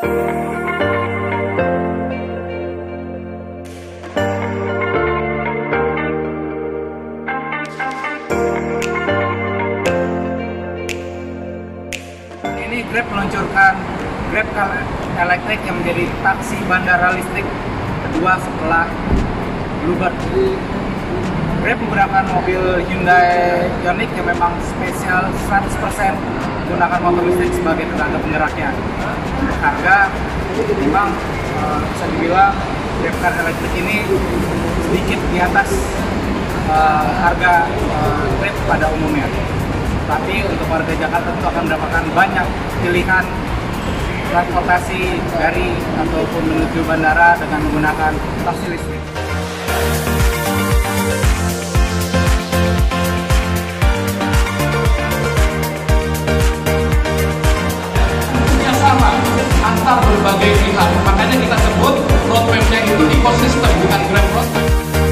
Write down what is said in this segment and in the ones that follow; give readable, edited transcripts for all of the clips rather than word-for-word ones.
Ini Grab meluncurkan Grab Car Electric yang menjadi taksi bandara listrik kedua setelah Bluebird. Grab menggunakan mobil Hyundai Ioniq yang memang spesial 100% menggunakan motor listrik sebagai tenaga penggeraknya. Untuk harga, memang bisa dibilang Grab Car Electric ini sedikit di atas harga Grab pada umumnya. Tapi untuk warga Jakarta tentu akan mendapatkan banyak pilihan transportasi dari ataupun menuju bandara dengan menggunakan taksi listrik. Kerjasama antar berbagai pihak, makanya kita sebut roadmap-nya itu ekosistem, bukan Grab roadmap.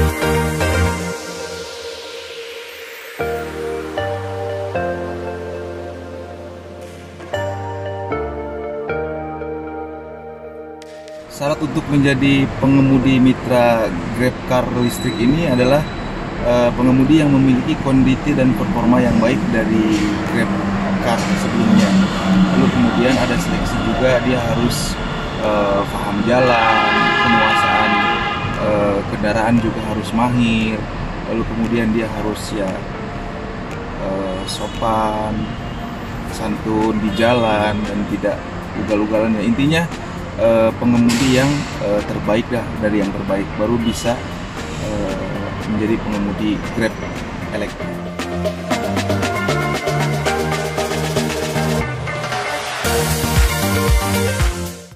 Syarat untuk menjadi pengemudi mitra Grab Car listrik ini adalah pengemudi yang memiliki kondisi dan performa yang baik dari Grab Car sebelumnya. Lalu kemudian ada seleksi juga, dia harus paham jalan, penguasaan kendaraan juga harus mahir. Lalu kemudian dia harus sopan, santun di jalan dan tidak ugal-ugalan. Intinya pengemudi yang terbaik dari yang terbaik baru bisa menjadi pengemudi Grab Electric.